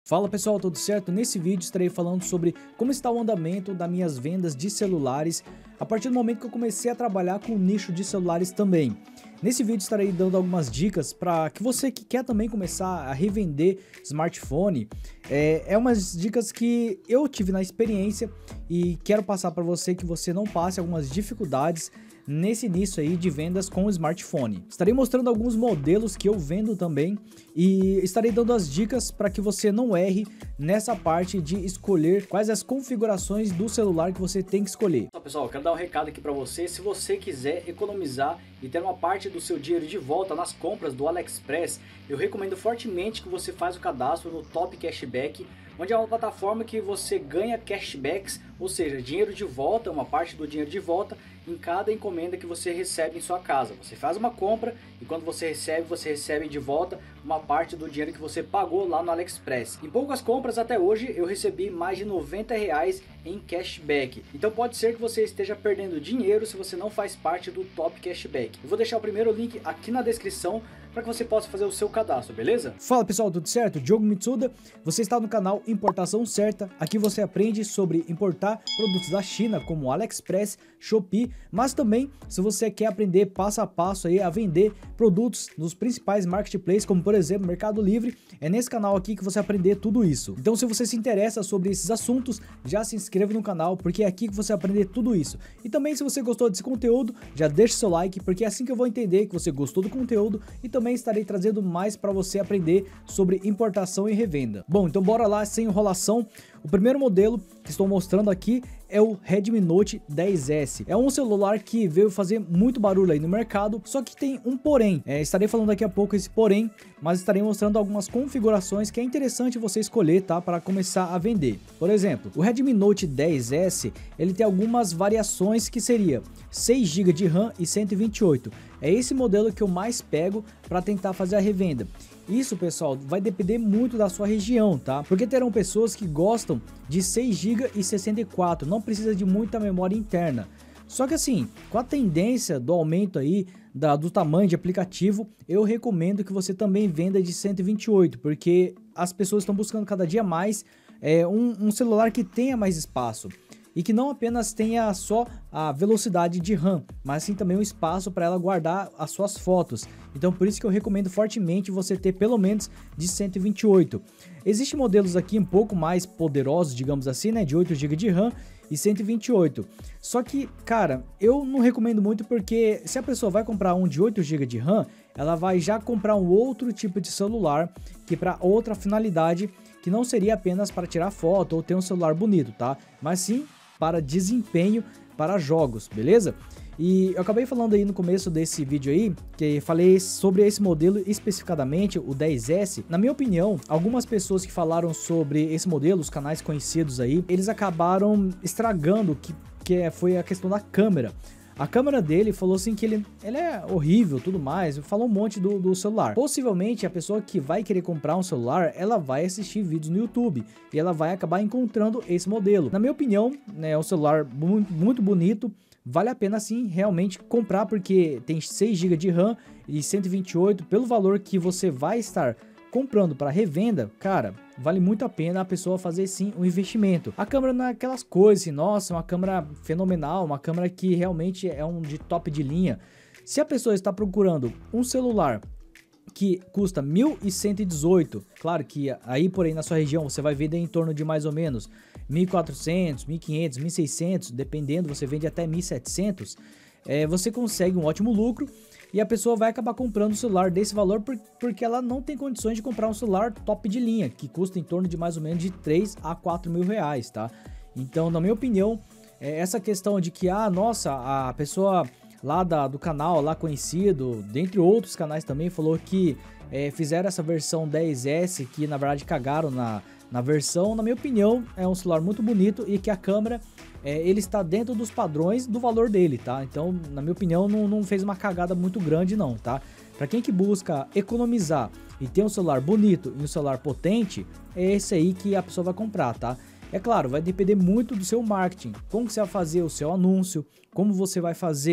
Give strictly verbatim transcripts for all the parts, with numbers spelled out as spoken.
Fala pessoal, tudo certo? Nesse vídeo estarei falando sobre como está o andamento das minhas vendas de celulares a partir do momento que eu comecei a trabalhar com o nicho de celulares também. Nesse vídeo estarei dando algumas dicas para que você que quer também começar a revender smartphone. É, é umas dicas que eu tive na experiência e quero passar para você que você não passe algumas dificuldades nesse início aí de vendas com o smartphone. Estarei mostrando alguns modelos que eu vendo também e estarei dando as dicas para que você não erre nessa parte de escolher quais as configurações do celular que você tem que escolher. Então, pessoal, eu quero dar um recado aqui para você. Se você quiser economizar e ter uma parte do seu dinheiro de volta nas compras do AliExpress, eu recomendo fortemente que você faça o cadastro no Top Cashback, onde é uma plataforma que você ganha cashbacks, ou seja, dinheiro de volta, uma parte do dinheiro de volta em cada encomenda que você recebe em sua casa. Você faz uma compra e quando você recebe, você recebe de volta uma parte do dinheiro que você pagou lá no AliExpress. Em poucas compras até hoje eu recebi mais de noventa reais em cashback. Então pode ser que você esteja perdendo dinheiro se você não faz parte do Top Cashback. Eu vou deixar o primeiro link aqui na descrição para que você possa fazer o seu cadastro, beleza? Fala pessoal, tudo certo? Diogo Mitsuda, você está no canal Importação Certa. Aqui você aprende sobre importar produtos da China como AliExpress, Shopee, mas também se você quer aprender passo a passo aí a vender produtos nos principais marketplaces, como por exemplo Mercado Livre, é nesse canal aqui que você vai aprender tudo isso. Então se você se interessa sobre esses assuntos, já se inscreva no canal, porque é aqui que você vai aprender tudo isso. E também se você gostou desse conteúdo, já deixa seu like, porque é assim que eu vou entender que você gostou do conteúdo e também Também estarei trazendo mais para você aprender sobre importação e revenda. Bom, então bora lá sem enrolação. O primeiro modelo que estou mostrando aqui é o Redmi Note dez S. É um celular que veio fazer muito barulho aí no mercado, só que tem um porém. É, estarei falando daqui a pouco esse porém, mas estarei mostrando algumas configurações que é interessante você escolher, tá, para começar a vender. Por exemplo, o Redmi Note dez S, ele tem algumas variações que seria seis gigas de RAM e cento e vinte e oito. É esse modelo que eu mais pego para tentar fazer a revenda. Isso, pessoal, vai depender muito da sua região, tá? Porque terão pessoas que gostam de seis gigas e sessenta e quatro, não precisa de muita memória interna. Só que assim, com a tendência do aumento aí da, do tamanho de aplicativo, eu recomendo que você também venda de cento e vinte e oito, porque as pessoas estão buscando cada dia mais é, um, um celular que tenha mais espaço. E que não apenas tenha só a velocidade de RAM, mas sim também o espaço para ela guardar as suas fotos. Então por isso que eu recomendo fortemente você ter pelo menos de cento e vinte e oito. Existem modelos aqui um pouco mais poderosos, digamos assim, né, de oito gigas de RAM e cento e vinte e oito. Só que, cara, eu não recomendo muito porque se a pessoa vai comprar um de oito gigas de RAM, ela vai já comprar um outro tipo de celular que para outra finalidade, que não seria apenas para tirar foto ou ter um celular bonito, tá? Mas sim para desempenho para jogos, beleza? E eu acabei falando aí no começo desse vídeo aí, que falei sobre esse modelo especificadamente, o dez S. Na minha opinião, algumas pessoas que falaram sobre esse modelo, os canais conhecidos aí, eles acabaram estragando que, que foi a questão da câmera. A câmera dele falou assim que ele, ele é horrível, tudo mais, falou um monte do, do celular. Possivelmente a pessoa que vai querer comprar um celular, ela vai assistir vídeos no YouTube e ela vai acabar encontrando esse modelo. Na minha opinião, né, é um celular muito, muito bonito, vale a pena sim realmente comprar porque tem seis gigas de RAM e cento e vinte e oito, pelo valor que você vai estar comprando para revenda, cara, vale muito a pena a pessoa fazer sim um investimento. A câmera não é aquelas coisas assim, nossa, uma câmera fenomenal, uma câmera que realmente é um de top de linha. Se a pessoa está procurando um celular que custa mil cento e dezoito, claro que aí por aí na sua região você vai vender em torno de mais ou menos mil e quatrocentos, mil e quinhentos, mil e seiscentos, dependendo, você vende até mil e setecentos, é, você consegue um ótimo lucro. E a pessoa vai acabar comprando um celular desse valor por, porque ela não tem condições de comprar um celular top de linha, que custa em torno de mais ou menos de três a quatro mil reais, tá? Então, na minha opinião, é essa questão de que, ah, nossa, a pessoa lá da, do canal, lá conhecido, dentre outros canais também, falou que é, fizeram essa versão dez S, que na verdade cagaram na, na versão. Na minha opinião, é um celular muito bonito e que a câmera... É, ele está dentro dos padrões do valor dele, tá? Então, na minha opinião, não, não fez uma cagada muito grande não, tá? Para quem que busca economizar e ter um celular bonito e um celular potente, é esse aí que a pessoa vai comprar, tá? É claro, vai depender muito do seu marketing, como que você vai fazer o seu anúncio, como você vai fazer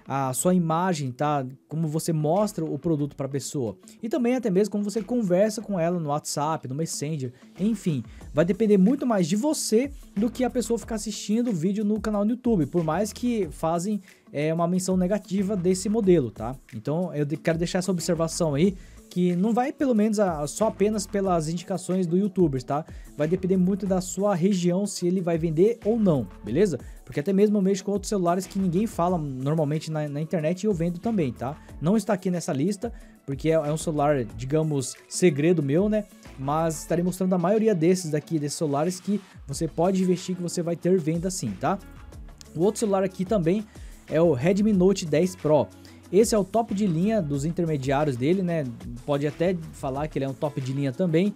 a sua imagem, tá? Como você mostra o produto para a pessoa. E também até mesmo como você conversa com ela no WhatsApp, no Messenger, enfim. Vai depender muito mais de você do que a pessoa ficar assistindo o vídeo no canal no YouTube, por mais que fazem é, uma menção negativa desse modelo, tá? Então eu quero deixar essa observação aí, que não vai pelo menos a, só apenas pelas indicações do YouTuber, tá? Vai depender muito da sua região se ele vai vender ou não, beleza? Porque até mesmo eu mexo com outros celulares que ninguém fala normalmente na, na internet e eu vendo também, tá? Não está aqui nessa lista, porque é, é um celular, digamos, segredo meu, né? Mas estarei mostrando a maioria desses daqui, desses celulares que você pode investir, que você vai ter venda sim, tá? O outro celular aqui também é o Redmi Note dez Pro. Esse é o top de linha dos intermediários dele, né? Pode até falar que ele é um top de linha também,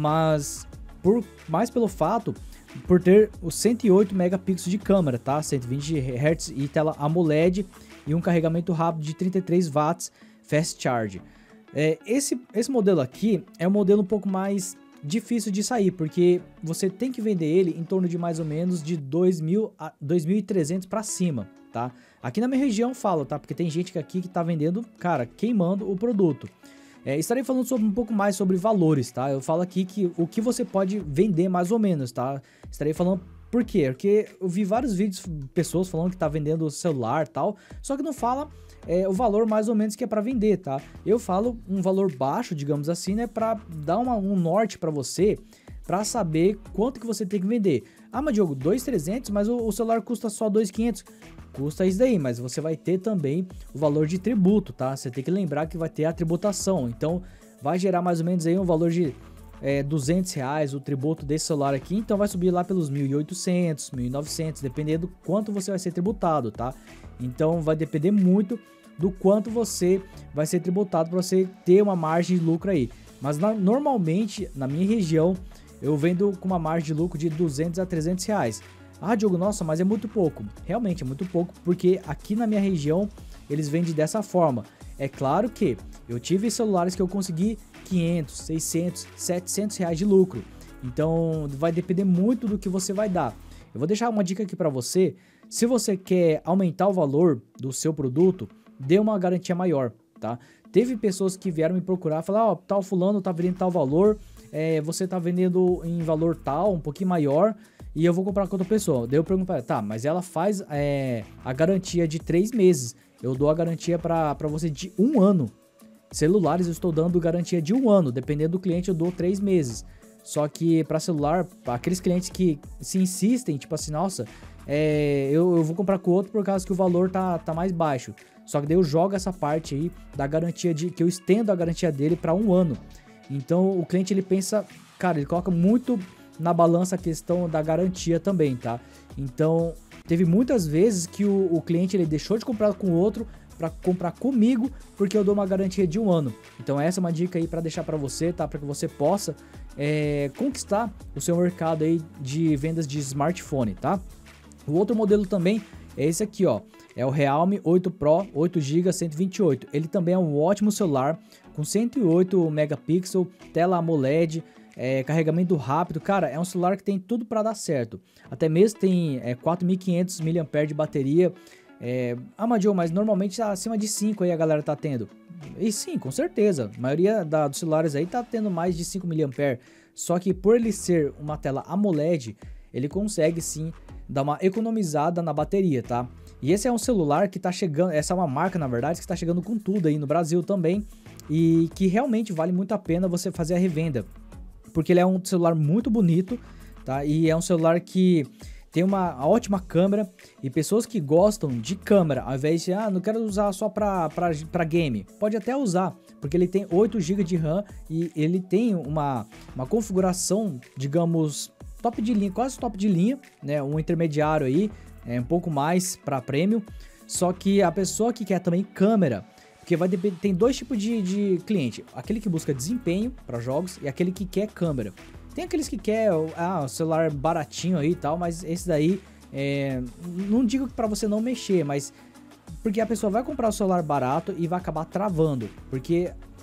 mas por mais pelo fato por ter os cento e oito megapixels de câmera, tá? cento e vinte hertz e tela AMOLED e um carregamento rápido de trinta e três watts Fast Charge. É, esse, esse modelo aqui é um modelo um pouco mais difícil de sair, porque você tem que vender ele em torno de mais ou menos de dois mil a dois mil e trezentos para cima, tá? Aqui na minha região falo, tá? Porque tem gente aqui que tá vendendo, cara, queimando o produto. É, estarei falando sobre, um pouco mais sobre valores, tá? Eu falo aqui que o que você pode vender mais ou menos, tá? Estarei falando por quê? Porque eu vi vários vídeos, pessoas falando que tá vendendo celular e tal, só que não fala é, o valor mais ou menos que é para vender, tá? Eu falo um valor baixo, digamos assim, né? Para dar uma, um norte para você, para saber quanto que você tem que vender. Ah, mas Diogo, dois mil e trezentos, mas o, o celular custa só dois mil e quinhentos. Custa isso daí, mas você vai ter também o valor de tributo, tá? Você tem que lembrar que vai ter a tributação, então vai gerar mais ou menos aí um valor de é, duzentos reais o tributo desse celular aqui, então vai subir lá pelos mil e oitocentos, mil e novecentos, dependendo do quanto você vai ser tributado, tá? Então vai depender muito do quanto você vai ser tributado para você ter uma margem de lucro aí. Mas na, normalmente, na minha região, eu vendo com uma margem de lucro de duzentos a trezentos reais. Ah, Diogo, nossa, mas é muito pouco. Realmente é muito pouco, porque aqui na minha região eles vendem dessa forma. É claro que eu tive celulares que eu consegui quinhentos, seiscentos, setecentos reais de lucro. Então vai depender muito do que você vai dar. Eu vou deixar uma dica aqui para você. Se você quer aumentar o valor do seu produto, dê uma garantia maior, tá? Teve pessoas que vieram me procurar e falaram, ó, oh, tal fulano tá vendendo tal valor, é, você tá vendendo em valor tal, um pouquinho maior, e eu vou comprar com outra pessoa. Daí eu pergunto pra ela, tá, mas ela faz é, a garantia de três meses. Eu dou a garantia pra, pra você de um ano. Celulares eu estou dando garantia de um ano. Dependendo do cliente eu dou três meses. Só que pra celular, aqueles clientes que se insistem, tipo assim, nossa, é, eu, eu vou comprar com outro por causa que o valor tá, tá mais baixo. Só que daí eu jogo essa parte aí da garantia, de que eu estendo a garantia dele pra um ano. Então o cliente ele pensa, cara, ele coloca muito na balança a questão da garantia também, tá? Então, teve muitas vezes que o, o cliente ele deixou de comprar com o outro para comprar comigo, porque eu dou uma garantia de um ano. Então, essa é uma dica aí para deixar para você, tá? Para que você possa é, conquistar o seu mercado aí de vendas de smartphone, tá? O outro modelo também é esse aqui, ó. É o Realme oito Pro oito gigas, cento e vinte e oito. Ele também é um ótimo celular com cento e oito megapixels, tela AMOLED, É, carregamento rápido, cara, é um celular que tem tudo para dar certo. Até mesmo tem é, quatro mil e quinhentos miliampères-hora de bateria. É, ah, Madio, mas normalmente acima de cinco aí a galera tá tendo. E sim, com certeza. A maioria da, dos celulares aí tá tendo mais de cinco miliampères-hora. Só que por ele ser uma tela AMOLED, ele consegue sim dar uma economizada na bateria, tá? E esse é um celular que tá chegando, essa é uma marca na verdade que tá chegando com tudo aí no Brasil também. E que realmente vale muito a pena você fazer a revenda. Porque ele é um celular muito bonito, tá? E é um celular que tem uma ótima câmera. E pessoas que gostam de câmera, ao invés de, ah, não quero usar só pra, pra, pra game, pode até usar, porque ele tem oito gigas de RAM e ele tem uma, uma configuração, digamos, top de linha, quase top de linha, né? Um intermediário aí, é um pouco mais para premium. Só que a pessoa que quer também câmera, porque vai depender, tem dois tipos de, de cliente, aquele que busca desempenho para jogos e aquele que quer câmera. Tem aqueles que quer ah, o celular baratinho aí e tal, mas esse daí, é, não digo para você não mexer, mas porque a pessoa vai comprar o celular barato e vai acabar travando, porque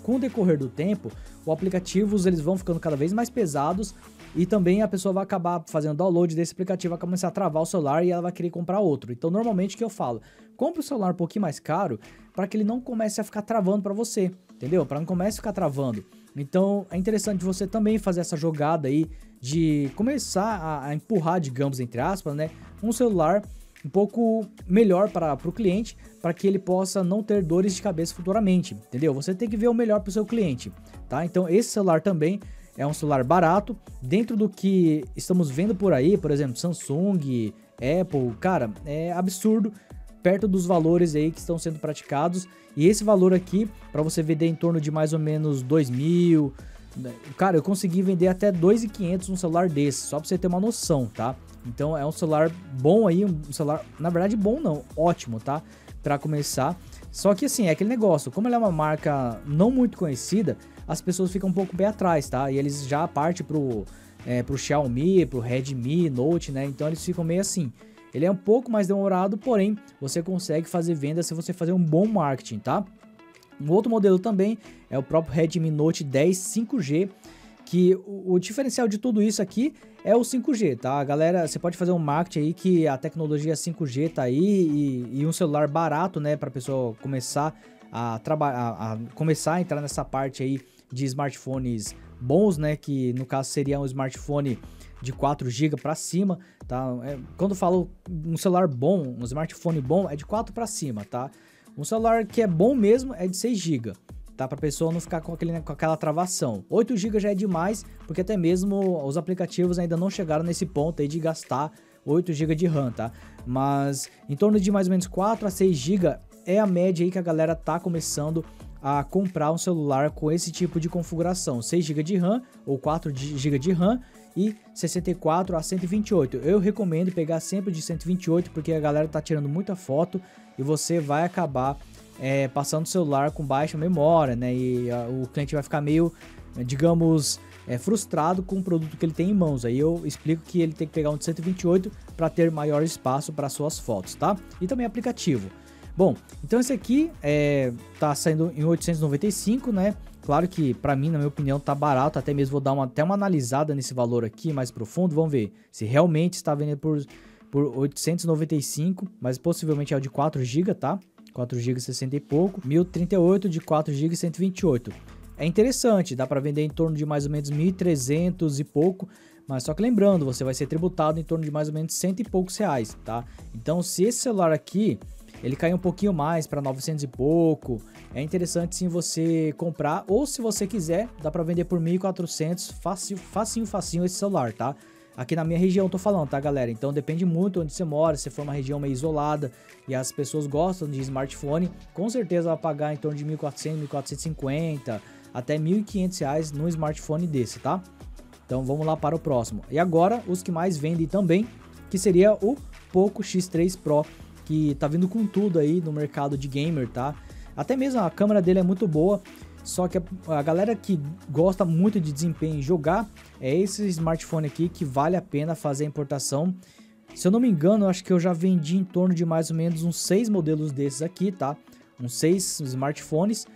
com o decorrer do tempo, os aplicativos eles vão ficando cada vez mais pesados e também a pessoa vai acabar fazendo download desse aplicativo, vai começar a travar o celular e ela vai querer comprar outro. Então, normalmente o que eu falo, compre o celular um pouquinho mais caro para que ele não comece a ficar travando para você, entendeu? Para não comece a ficar travando. Então, é interessante você também fazer essa jogada aí de começar a, a empurrar, digamos, entre aspas, né, um celular um pouco melhor para o cliente, para que ele possa não ter dores de cabeça futuramente, entendeu? Você tem que ver o melhor para o seu cliente, tá? Então esse celular também é um celular barato, dentro do que estamos vendo por aí, por exemplo, Samsung, Apple, cara, é absurdo, perto dos valores aí que estão sendo praticados, e esse valor aqui, para você vender em torno de mais ou menos dois mil, cara, eu consegui vender até dois mil e quinhentos um celular desse, só para você ter uma noção, tá? Então é um celular bom aí, um celular, na verdade bom não, ótimo, tá? Pra começar. Só que assim, é aquele negócio, como ele é uma marca não muito conhecida, as pessoas ficam um pouco bem atrás, tá? E eles já partem pro, é, pro Xiaomi, pro Redmi Note, né? Então eles ficam meio assim. Ele é um pouco mais demorado, porém você consegue fazer venda se você fazer um bom marketing, tá? Um outro modelo também é o próprio Redmi Note dez cinco G, que o, o diferencial de tudo isso aqui é o cinco G, tá? Galera, você pode fazer um marketing aí que a tecnologia cinco G tá aí e, e um celular barato, né, para pessoa começar a trabalhar, a começar a entrar nessa parte aí de smartphones bons, né, que no caso seria um smartphone de quatro gigas para cima, tá? É, quando eu falo um celular bom, um smartphone bom, é de quatro para cima, tá? Um celular que é bom mesmo é de seis gigas. Tá, para a pessoa não ficar com, aquele, com aquela travação. oito gigas já é demais, porque até mesmo os aplicativos ainda não chegaram nesse ponto aí de gastar oito gigas de RAM, tá? Mas em torno de mais ou menos quatro a seis gigas é a média aí que a galera tá começando a comprar um celular com esse tipo de configuração. seis gigas de RAM ou quatro gigas de RAM e sessenta e quatro a cento e vinte e oito. Eu recomendo pegar sempre de cento e vinte e oito, porque a galera tá tirando muita foto e você vai acabar É, passando o celular com baixa memória, né? E a, o cliente vai ficar meio, digamos, é, frustrado com o produto que ele tem em mãos. Aí eu explico que ele tem que pegar um de cento e vinte e oito para ter maior espaço para suas fotos, tá? E também aplicativo. Bom, então esse aqui é, tá saindo em oitocentos e noventa e cinco, né? Claro que para mim, na minha opinião, tá barato. Até mesmo vou dar uma, até uma analisada nesse valor aqui mais profundo. Vamos ver se realmente está vendendo por, por oitocentos e noventa e cinco, mas possivelmente é o de quatro gigas, tá? quatro gigas sessenta e pouco, mil e trinta e oito de quatro gigas cento e vinte e oito. É interessante, dá para vender em torno de mais ou menos mil e trezentos e pouco, mas só que lembrando, você vai ser tributado em torno de mais ou menos cento e poucos reais, tá? Então, se esse celular aqui, ele cair um pouquinho mais para novecentos e pouco, é interessante sim você comprar, ou se você quiser, dá para vender por mil e quatrocentos, facinho, facinho, facinho esse celular, tá? Aqui na minha região tô falando, tá, galera? Então depende muito onde você mora, se for uma região meio isolada e as pessoas gostam de smartphone, com certeza vai pagar em torno de mil e quatrocentos, mil quatrocentos e cinquenta, até mil e quinhentos reais num smartphone desse, tá? Então vamos lá para o próximo. E agora, os que mais vendem também, que seria o Poco X três Pro, que tá vindo com tudo aí no mercado de gamer, tá? Até mesmo a câmera dele é muito boa, só que a, a galera que gosta muito de desempenho e jogar, é esse smartphone aqui que vale a pena fazer a importação. Se eu não me engano, eu acho que eu já vendi em torno de mais ou menos uns seis modelos desses aqui, tá? Uns seis smartphones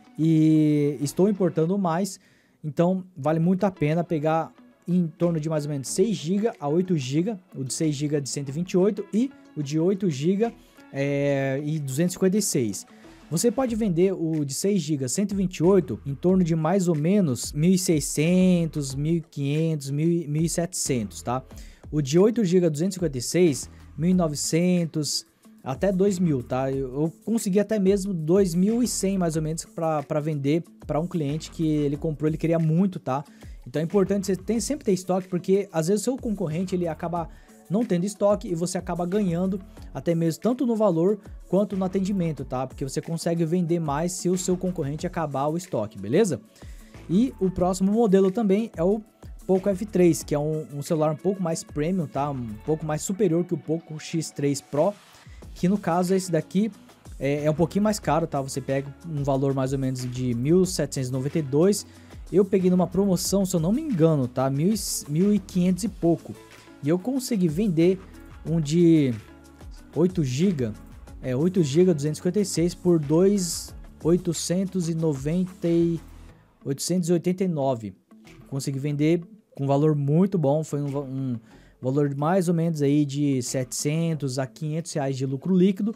e estou importando mais, então vale muito a pena pegar em torno de mais ou menos seis gigas a oito gigas, o de seis gigas de cento e vinte e oito e o de oito gigas é, e duzentos e cinquenta e seis. Você pode vender o de seis gigas cento e vinte e oito em torno de mais ou menos mil e seiscentos, mil e quinhentos, mil e setecentos, tá? O de oito gigas duzentos e cinquenta e seis, mil e novecentos até dois mil, tá? Eu consegui até mesmo dois mil e cem mais ou menos para vender para um cliente que ele comprou, ele queria muito, tá? Então é importante você tem, sempre ter estoque, porque às vezes o seu concorrente ele acaba não tendo estoque e você acaba ganhando até mesmo tanto no valor quanto no atendimento, tá? Porque você consegue vender mais se o seu concorrente acabar o estoque, beleza? E o próximo modelo também é o Poco F três, que é um, um celular um pouco mais premium, tá? Um pouco mais superior que o Poco X três Pro, que no caso esse daqui é, é um pouquinho mais caro, tá? Você pega um valor mais ou menos de mil setecentos e noventa e dois. Eu peguei numa promoção, se eu não me engano, tá? mil e quinhentos e pouco. E eu consegui vender um de oito gigas, é oito gigas duzentos e cinquenta e seis por dois oitocentos e noventa, oitocentos e oitenta e nove. Consegui vender com um valor muito bom, foi um, um valor mais ou menos aí de setecentos a quinhentos reais de lucro líquido.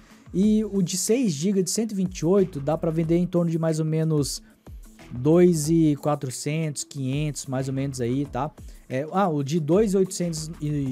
E o de seis gigas de cento e vinte e oito dá para vender em torno de mais ou menos dois mil e quatrocentos, quinhentos, mais ou menos aí, tá? É, ah, o de dois mil oitocentos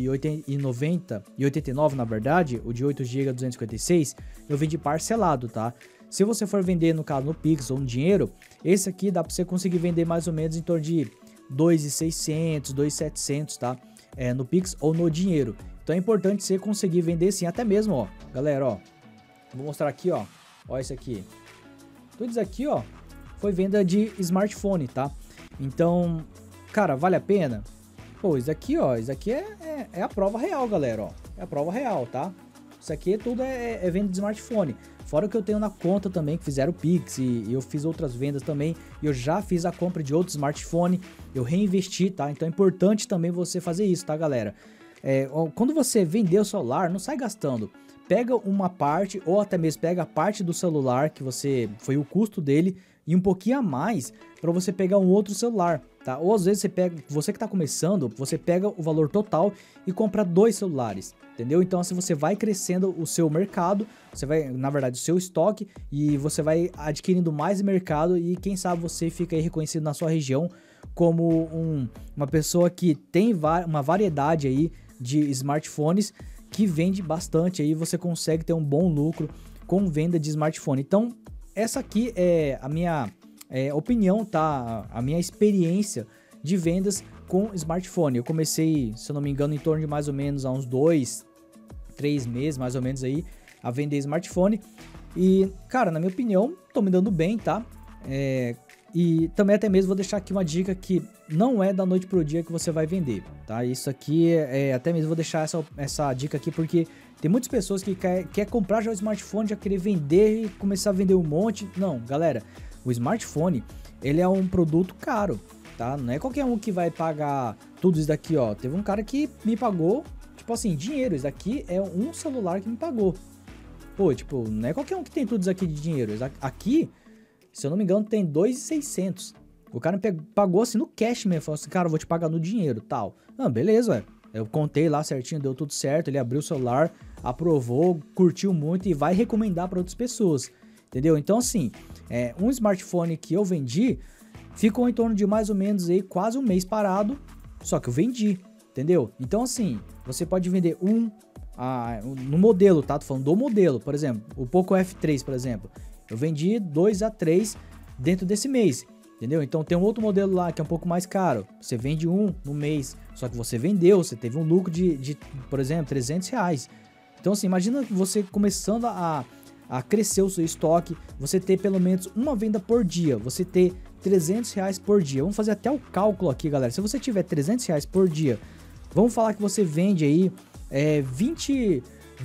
e noventa e oitenta e nove, na verdade, o de oito gigas duzentos e cinquenta e seis, eu vendi parcelado, tá? Se você for vender, no caso, no Pix ou no dinheiro, esse aqui dá para você conseguir vender mais ou menos em torno de dois mil e seiscentos, dois mil e setecentos, tá? É, no Pix ou no dinheiro. Então é importante você conseguir vender sim, até mesmo, ó, galera, ó. Vou mostrar aqui, ó. Ó isso aqui. Tudo isso aqui, ó, foi venda de smartphone, tá? Então, cara, vale a pena? Pô, isso aqui, ó, isso aqui é, é, é a prova real, galera, ó. É a prova real, tá? Isso aqui tudo é, é venda de smartphone. Fora o que eu tenho na conta também, que fizeram o Pix, e, e eu fiz outras vendas também. E eu já fiz a compra de outro smartphone, eu reinvesti, tá? Então é importante também você fazer isso, tá, galera? É, quando você vender o celular, não sai gastando. Pega uma parte, ou até mesmo pega a parte do celular, que você foi o custo dele, e um pouquinho a mais para você pegar um outro celular, tá? Ou às vezes você pega, você que tá começando, você pega o valor total e compra dois celulares, entendeu? Então assim você vai crescendo o seu mercado, você vai, na verdade, o seu estoque, e você vai adquirindo mais mercado, e quem sabe você fica aí reconhecido na sua região como um, uma pessoa que tem va- uma variedade aí de smartphones que vende bastante, aí você consegue ter um bom lucro com venda de smartphone. Então essa aqui é a minha é, opinião, tá? A minha experiência de vendas com smartphone. Eu comecei, se eu não me engano, em torno de mais ou menos há uns dois, três meses, mais ou menos aí, a vender smartphone. E, cara, na minha opinião, tô me dando bem, tá? É, e também até mesmo vou deixar aqui uma dica que não é da noite pro dia que você vai vender, tá? Isso aqui, é, é até mesmo vou deixar essa, essa dica aqui porque tem muitas pessoas que quer, quer comprar já o smartphone, já querer vender e começar a vender um monte. Não, galera, o smartphone, ele é um produto caro, tá? Não é qualquer um que vai pagar tudo isso daqui, ó. Teve um cara que me pagou, tipo assim, dinheiro. Isso daqui é um celular que me pagou. Pô, tipo, não é qualquer um que tem tudo isso aqui de dinheiro. Aqui, se eu não me engano, tem dois mil e seiscentos. O cara me pagou assim no cash mesmo. Falou assim, cara, eu vou te pagar no dinheiro, tal. Ah, beleza, ué. Eu contei lá certinho, deu tudo certo. Ele abriu o celular, aprovou, curtiu muito e vai recomendar para outras pessoas. Entendeu? Então, assim, é, um smartphone que eu vendi ficou em torno de mais ou menos aí quase um mês parado. Só que eu vendi, entendeu? Então, assim, você pode vender um ah, no modelo, tá? Tô falando do modelo, por exemplo, o Poco F três, por exemplo. Eu vendi dois a três dentro desse mês, entendeu? Então tem um outro modelo lá que é um pouco mais caro. Você vende um no mês, só que você vendeu, você teve um lucro de, de por exemplo, trezentos reais. Então assim, imagina você começando a, a crescer o seu estoque, você ter pelo menos uma venda por dia, você ter trezentos reais por dia. Vamos fazer até o cálculo aqui, galera. Se você tiver trezentos reais por dia, vamos falar que você vende aí é, vinte,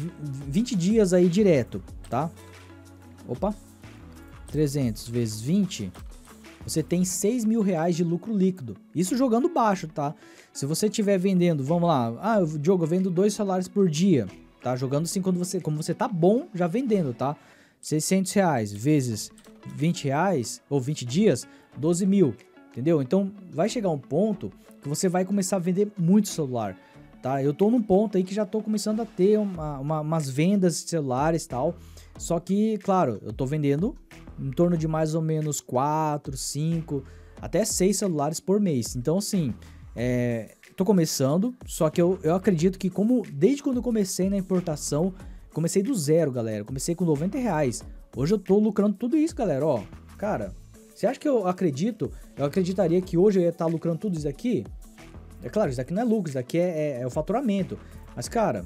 vinte dias aí direto, tá? Opa! trezentos vezes vinte, você tem seis mil reais de lucro líquido. Isso jogando baixo, tá? Se você estiver vendendo, vamos lá, ah, Diogo, eu vendo dois celulares por dia, tá? Jogando assim quando você, como você tá bom já vendendo, tá? seiscentos reais vezes vinte reais, ou vinte dias, doze mil, entendeu? Então vai chegar um ponto que você vai começar a vender muito celular, tá? Eu tô num ponto aí que já tô começando a ter uma, uma, umas vendas de celulares e tal, só que, claro, eu tô vendendo em torno de mais ou menos quatro, cinco, até seis celulares por mês. Então, assim, é, tô começando, só que eu, eu acredito que como desde quando eu comecei na importação, comecei do zero, galera. Comecei com noventa reais. Hoje eu tô lucrando tudo isso, galera, ó. Cara, você acha que eu acredito? Eu acreditaria que hoje eu ia estar lucrando tudo isso aqui? É claro, isso aqui não é lucro, isso aqui é, é, é o faturamento. Mas, cara,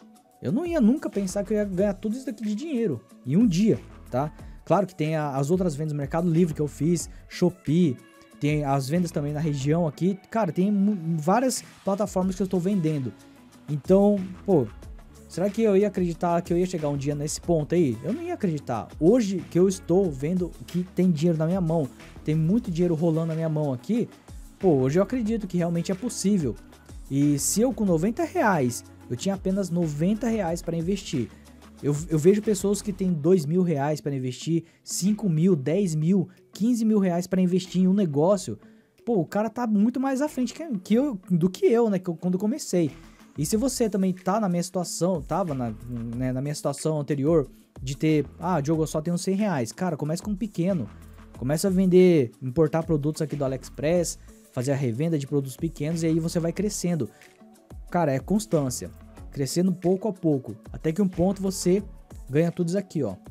eu não ia nunca pensar que eu ia ganhar tudo isso daqui de dinheiro em um dia, tá? Claro que tem a, as outras vendas no Mercado Livre que eu fiz, Shopee, tem as vendas também na região aqui. Cara, tem várias plataformas que eu estou vendendo. Então, pô, será que eu ia acreditar que eu ia chegar um dia nesse ponto aí? Eu não ia acreditar. Hoje que eu estou vendo que tem dinheiro na minha mão, tem muito dinheiro rolando na minha mão aqui, pô, hoje eu acredito que realmente é possível. E se eu com noventa reais, eu tinha apenas noventa reais para investir. Eu, eu vejo pessoas que têm dois mil reais para investir, cinco mil, dez mil, quinze mil reais para investir em um negócio. Pô, o cara tá muito mais à frente que, que eu, do que eu, né, que eu, quando eu comecei. E se você também tá na minha situação, tava na, né, na minha situação anterior de ter, ah, Diogo, eu só tenho cem reais. Cara, comece com um pequeno. Começa a vender, importar produtos aqui do AliExpress, fazer a revenda de produtos pequenos e aí você vai crescendo. Cara, é constância. Crescendo pouco a pouco. Até que um ponto você ganha tudo isso aqui, ó.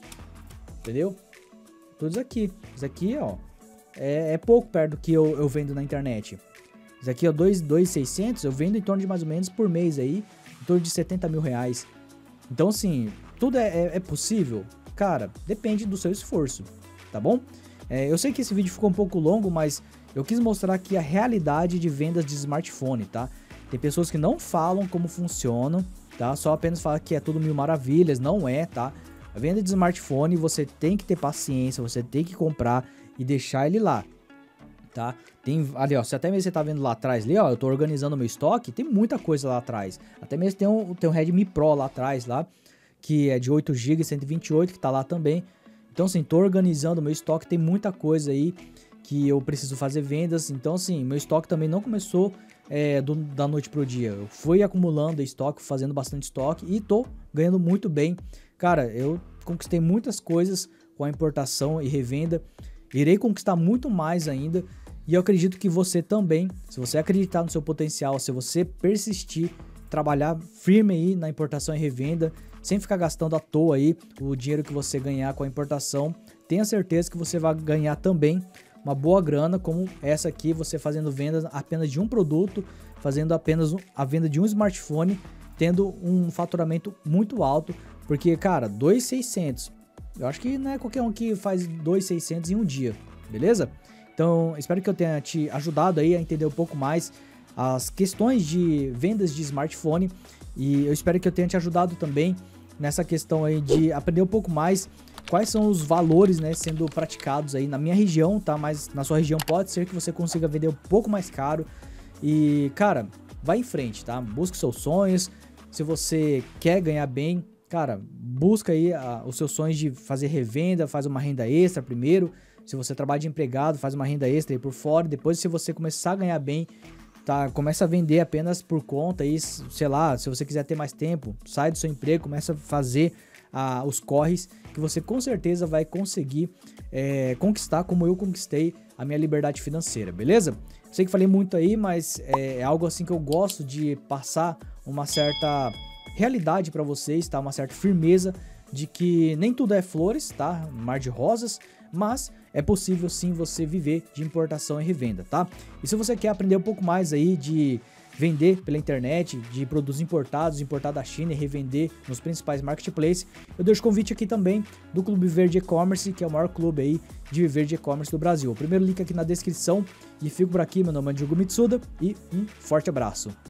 Entendeu? Tudo isso aqui. Isso aqui, ó. É, é pouco perto do que eu, eu vendo na internet. Isso aqui, ó, dois mil e seiscentos, eu vendo em torno de mais ou menos por mês aí, em torno de setenta mil reais. Então, assim, tudo é, é, é possível? Cara, depende do seu esforço, tá bom? É, eu sei que esse vídeo ficou um pouco longo, mas eu quis mostrar aqui a realidade de vendas de smartphone, tá? Tem pessoas que não falam como funcionam, tá? Só apenas falam que é tudo mil maravilhas, não é, tá? A venda de smartphone, você tem que ter paciência, você tem que comprar e deixar ele lá, tá? Tem ali, ó, se até mesmo você tá vendo lá atrás ali, ó, eu tô organizando meu estoque, tem muita coisa lá atrás. Até mesmo tem um, tem um Redmi Pro lá atrás, lá, que é de oito gigas, cento e vinte e oito, que tá lá também. Então, assim, tô organizando meu estoque, tem muita coisa aí que eu preciso fazer vendas. Então, assim, meu estoque também não começou é, do, da noite pro dia. Eu fui acumulando estoque, fazendo bastante estoque e tô ganhando muito bem. Cara, eu conquistei muitas coisas com a importação e revenda. Irei conquistar muito mais ainda. E eu acredito que você também, se você acreditar no seu potencial, se você persistir, trabalhar firme aí na importação e revenda, sem ficar gastando à toa aí o dinheiro que você ganhar com a importação, tenha certeza que você vai ganhar também uma boa grana, como essa aqui, você fazendo vendas apenas de um produto, fazendo apenas a venda de um smartphone, tendo um faturamento muito alto, porque, cara, dois mil e seiscentos, eu acho que não é qualquer um que faz dois mil e seiscentos em um dia, beleza? Então, espero que eu tenha te ajudado aí a entender um pouco mais as questões de vendas de smartphone e eu espero que eu tenha te ajudado também nessa questão aí de aprender um pouco mais quais são os valores, né, sendo praticados aí na minha região, tá? Mas na sua região pode ser que você consiga vender um pouco mais caro e, cara, vai em frente, tá? Busca os seus sonhos, se você quer ganhar bem, cara, busca aí a, os seus sonhos de fazer revenda, faz uma renda extra primeiro. Se você trabalha de empregado, faz uma renda extra aí por fora. Depois, se você começar a ganhar bem, tá, começa a vender apenas por conta aí, sei lá, se você quiser ter mais tempo, sai do seu emprego, começa a fazer ah, os corres, que você com certeza vai conseguir é, conquistar, como eu conquistei a minha liberdade financeira, beleza? Sei que falei muito aí, mas é, é algo assim que eu gosto de passar uma certa realidade para vocês, tá? Uma certa firmeza de que nem tudo é flores, tá? Mar de rosas, mas é possível sim você viver de importação e revenda, tá? E se você quer aprender um pouco mais aí de vender pela internet, de produtos importados, importar da China e revender nos principais marketplaces, eu deixo o convite aqui também do Clube Verde E-Commerce, que é o maior clube aí de verde e-commerce do Brasil. O primeiro link aqui na descrição e fico por aqui, meu nome é Diogo Mitsuda e um forte abraço.